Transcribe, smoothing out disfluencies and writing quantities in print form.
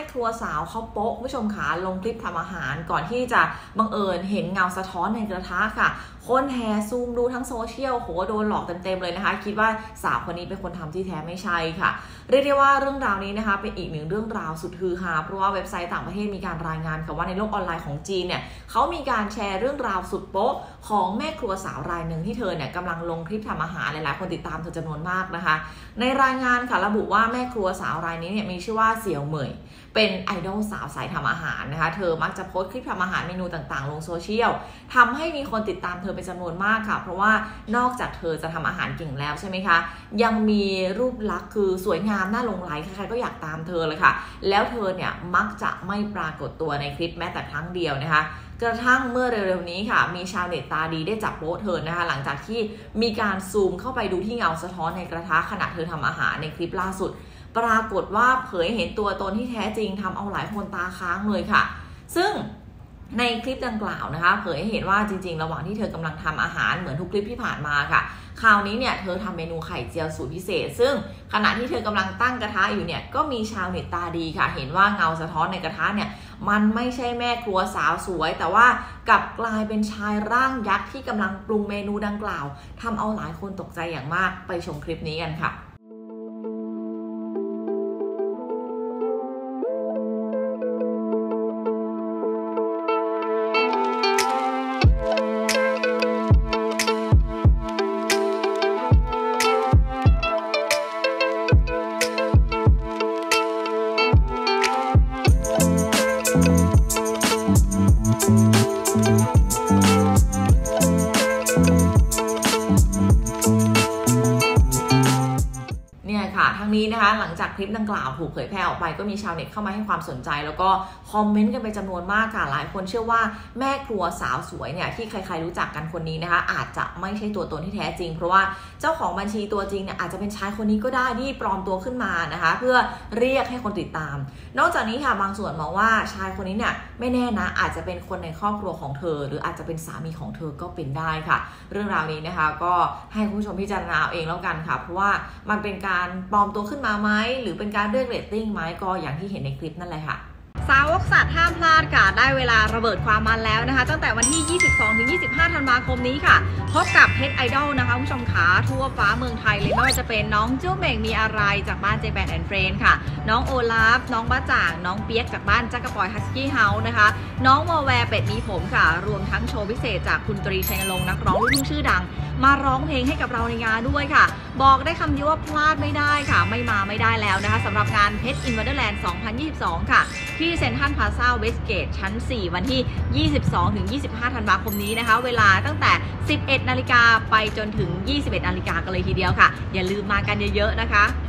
ครัวสาวเขาโป๊ะผู้ชมขาลงคลิปทำอาหารก่อนที่จะบังเอิญเห็นเงาสะท้อนในกระทะค่ะคนแห่ซูมดูทั้งโซเชียลโหโดนหลอกเต็มๆเลยนะคะคิดว่าสาวคนนี้เป็นคนทำที่แท้ไม่ใช่ค่ะเรียกได้ว่าเรื่องราวนี้นะคะเป็นอีกหนึ่งเรื่องราวสุดฮือฮาเพราะว่าเว็บไซต์ต่างประเทศมีการรายงานค่ะว่าในโลกออนไลน์ของจีนเนี่ยเขามีการแชร์เรื่องราวสุดโป๊ะของแม่ครัวสาวรายหนึ่งที่เธอเนี่ยกำลังลงคลิปทำอาหารหลายๆคนติดตามเธอจำนวนมากนะคะในรายงานค่ะระบุว่าแม่ครัวสาวรายนี้เนี่ยมีชื่อว่าเสี่ยวเหมยเป็นไอดอลสาวสายทำอาหารนะคะเธอมักจะโพสต์คลิปทำอาหารเมนูต่างๆลงโซเชียลทำให้มีคนติดตามเธอเป็นจำนวนมากค่ะเพราะว่านอกจากเธอจะทำอาหารเก่งแล้วใช่ไหมคะยังมีรูปลักษณ์คือสวยงามน่าหลงใหลใครๆก็อยากตามเธอเลยค่ะแล้วเธอเนี่ยมักจะไม่ปรากฏตัวในคลิปแม้แต่ครั้งเดียวนะคะกระทั่งเมื่อเร็วๆนี้ค่ะมีชาวเน็ตตาดีได้จับโป๊ะเธอนะคะหลังจากที่มีการซูมเข้าไปดูที่เงาสะท้อนในกระทะขณะเธอทำอาหารในคลิปล่าสุดปรากฏว่าเผยเห็นตัวตนที่แท้จริงทำเอาหลายคนตาค้างเลยค่ะซึ่งในคลิปดังกล่าวนะคะเผยให้เห็นว่าจริงๆระหว่างที่เธอกำลังทำอาหารเหมือนทุกคลิปที่ผ่านมาค่ะคราวนี้เนี่ยเธอทำเมนูไข่เจียวสูตรพิเศษซึ่งขณะที่เธอกำลังตั้งกระทะอยู่เนี่ยก็มีชาวเน็ตตาดีค่ะเห็นว่าเงาสะท้อนในกระทะเนี่ยมันไม่ใช่แม่ครัวสาวสวยแต่ว่ากลับกลายเป็นชายร่างยักษ์ที่กำลังปรุงเมนูดังกล่าวทำเอาหลายคนตกใจอย่างมากไปชมคลิปนี้กันค่ะทั้งนี้นะคะหลังจากคลิปดังกล่าวถูกเผยแพร่ออกไปก็มีชาวเน็ตเข้ามาให้ความสนใจแล้วก็คอมเมนต์กันไปจำนวนมากค่ะหลายคนเชื่อว่าแม่ครัวสาวสวยเนี่ยที่ใครๆรู้จักกันคนนี้นะคะอาจจะไม่ใช่ตัวตนที่แท้จริงเพราะว่าเจ้าของบัญชีตัวจริงเนี่ยอาจจะเป็นชายคนนี้ก็ได้ที่ปลอมตัวขึ้นมานะคะเพื่อเรียกให้คนติดตามนอกจากนี้ค่ะบางส่วนมองว่าชายคนนี้เนี่ยไม่แน่นะอาจจะเป็นคนในครอบครัวของเธอหรืออาจจะเป็นสามีของเธอก็เป็นได้ค่ะเรื่องราวนี้นะคะก็ให้คุณผู้ชมพิจารณาเองแล้วกันค่ะเพราะว่ามันเป็นการปลอมตัวขึ้นมาไหมหรือเป็นการเรียกเรตติ้งไหมก็อย่างที่เห็นในคลิปนั่นแหละค่ะสาวกสัตว์ห้ามพลาดค่ะได้เวลาระเบิดความมันแล้วนะคะตั้งแต่วันที่ 22-25 ธันวาคมนี้ค่ะพบกับเพชรไอดอลนะคะผู้ชมขาทั่วฟ้าเมืองไทยเลยไม่ว่าจะเป็นน้องจู้เหม่งมีอะไรจากบ้านเจแปนแอนด์เฟรนด์ค่ะน้องโอลาฟน้องบ้าจ่างน้องเปียกจากบ้านจักรปอยฮัสกี้เฮาส์นะคะน้องวอลแวร์เป็ดมีผมค่ะรวมทั้งโชว์พิเศษจากคุณตรีชัยนรงค์นักร้องลูกทุ่งชื่อดังมาร้องเพลงให้กับเราในงานด้วยค่ะบอกได้คำเดียวว่าพลาดไม่ได้ค่ะไม่มาไม่ได้แล้วนะคะสำหรับงานเพชรอินวันเดอร์แลนด์ 2022 ค่ะที่เซ็นทรัลพลาซ่าเวสเกตชั้น 4 วันที่ 22-25 ธันวาคมนี้นะคะเวลาตั้งแต่ 11 นาฬิกาไปจนถึง 21 นาฬิกากันเลยทีเดียวค่ะอย่าลืมมากันเยอะๆนะคะ